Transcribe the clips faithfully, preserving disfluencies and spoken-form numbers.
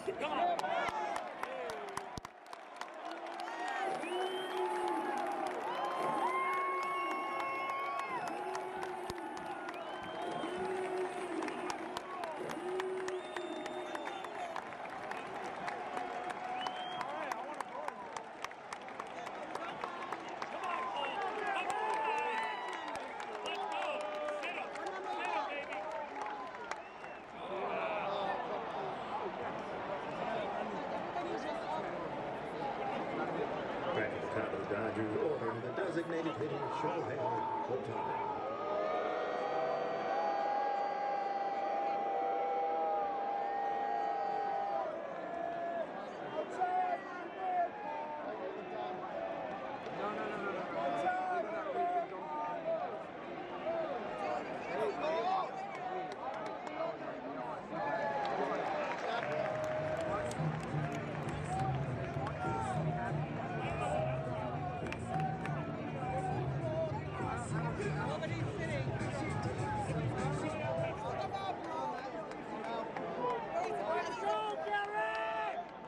Come on. Back at the top of the Dodgers order, the designated hitter, Shohei Ohtani. Nobody's sitting. Let's go, Gary!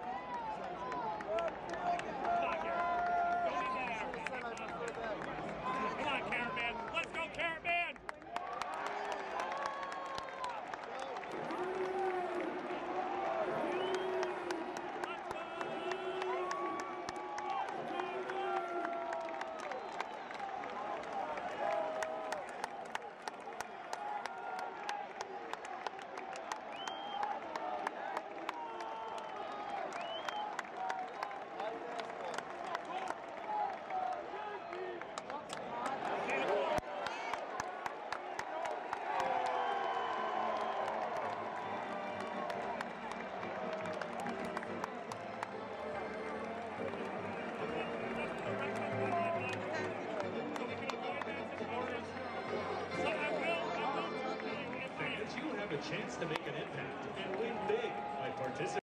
Come on, Carrot Man. Let's go, Carrot Man. Fans, you have a chance to make an impact and win big by participating.